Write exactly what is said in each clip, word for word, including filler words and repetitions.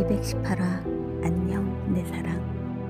이백십팔 화 안녕 내 사랑.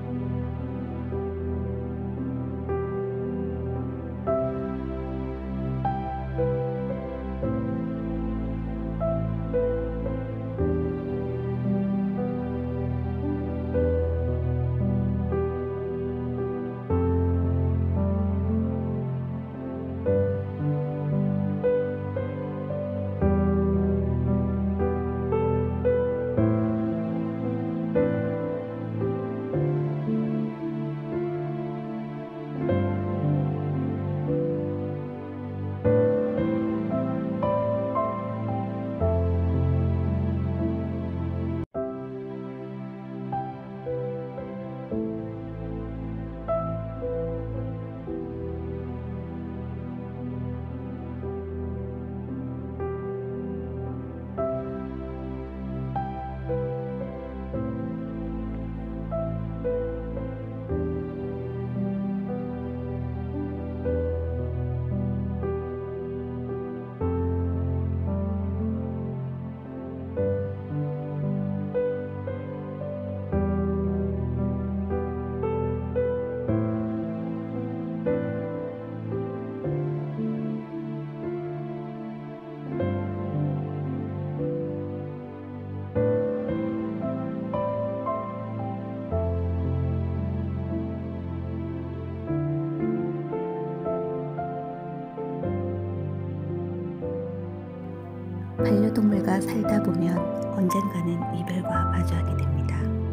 반려동물과 살다 보면 언젠가는 이별과 마주하게 됩니다.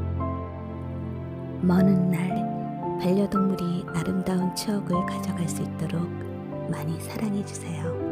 먼 훗날 반려동물이 아름다운 추억을 가져갈 수 있도록 많이 사랑해주세요.